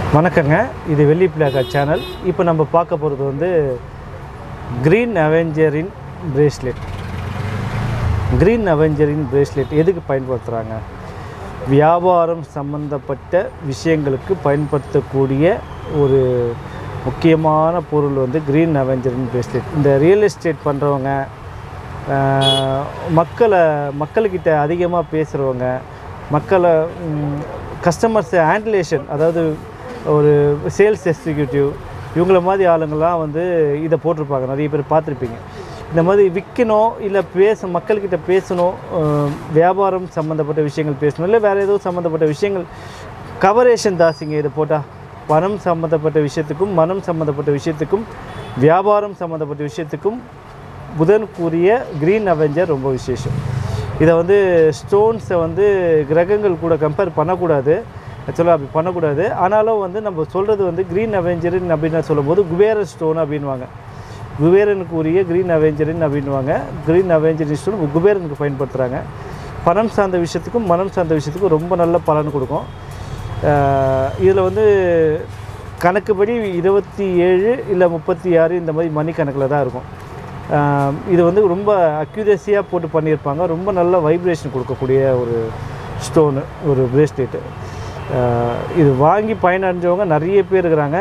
வணக்கங்க, இது வெள்ளி பிள்ளையார் சேனல். இப்போ நம்ம பார்க்க போகிறது வந்து green aventurine bracelet. Green aventurine bracelet எதுக்கு பயன்படுத்துகிறாங்க? வியாபாரம் சம்பந்தப்பட்ட விஷயங்களுக்கு பயன்படுத்தக்கூடிய ஒரு முக்கியமான பொருள் வந்து க்ரீன் அவெஞ்சரின் பிரேஸ்லெட். இந்த ரியல் எஸ்டேட் பண்ணுறவங்க, மக்கள்கிட்ட அதிகமாக பேசுகிறவங்க, கஸ்டமர்ஸை ஹேண்டிலேஷன், அதாவது ஒரு சேல்ஸ் எக்ஸிக்யூட்டிவ், இவங்கள மாதிரி ஆளுங்கள்லாம் வந்து இதை போட்டிருப்பாங்க. நிறைய பேர் பார்த்துருப்பீங்க. இந்த மாதிரி விற்கணும், இல்லை மக்கள்கிட்ட பேசணும், வியாபாரம் சம்மந்தப்பட்ட விஷயங்கள் பேசணும், இல்லை வேறு ஏதோ சம்மந்தப்பட்ட விஷயங்கள் கவரேஷன் தாசிங்க. இதை போட்டால் பணம் சம்மந்தப்பட்ட விஷயத்துக்கும், மனம் சம்மந்தப்பட்ட விஷயத்துக்கும், வியாபாரம் சம்மந்தப்பட்ட விஷயத்துக்கும் புதனுக்குரிய க்ரீன் அவெஞ்சர் ரொம்ப விசேஷம். இதை வந்து ஸ்டோன்ஸை வந்து கிரகங்கள் கூட கம்பேர் பண்ணக்கூடாது. ஆக்சுவலாக அப்படி பண்ணக்கூடாது. ஆனாலும் வந்து நம்ம சொல்கிறது வந்து க்ரீன் அவெஞ்சரின் அப்படின்னு சொல்லும்போது குபேர ஸ்டோன் அப்படின்வாங்க. குபேரனுக்குரிய க்ரீன் அவெஞ்சரின் அப்படின்வாங்க. க்ரீன் அவெஞ்சரின் ஸ்டோன் குபேரனுக்கு பயன்படுத்துகிறாங்க. பணம் சார்ந்த விஷயத்துக்கும் மனம் சார்ந்த விஷயத்துக்கும் ரொம்ப நல்ல பலன் கொடுக்கும். இதில் வந்து கணக்குப்படி 27 இல்லை 36 இந்த மாதிரி மணி கணக்கில் தான் இருக்கும். இது வந்து ரொம்ப அக்யூரேசியாக போட்டு பண்ணியிருப்பாங்க. ரொம்ப நல்ல வைப்ரேஷன் கொடுக்கக்கூடிய ஒரு ஸ்டோனு, ஒரு பிரேஸ்லெட்டு. இது வாங்கி பயனடைஞ்சவங்க நிறைய பேர் இருக்கிறாங்க.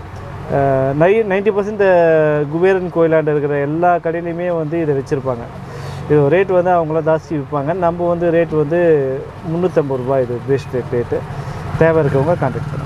90% இந்த குபேரன் கோயிலாண்டு இருக்கிற எல்லா கடையிலையுமே வந்து இதை வச்சுருப்பாங்க. இது ரேட் வந்து அவங்களாம் ஜாஸ்தி விற்பாங்க. நம்ம வந்து ரேட் வந்து 350 ரூபாய் இது பிரேஸ்லெட் ரேட்டு. தேவை இருக்கவங்க கான்டாக்ட் பண்ணுங்கள்.